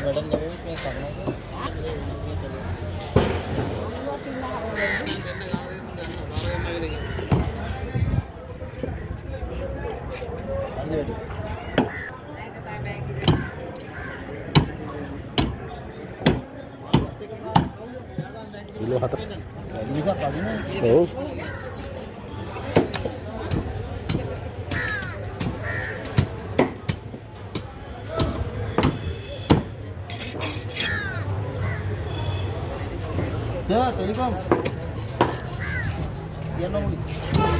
Dulu hati. Juga kamu. Oh. Seer, Assalamualaikum. Yan lang ulit.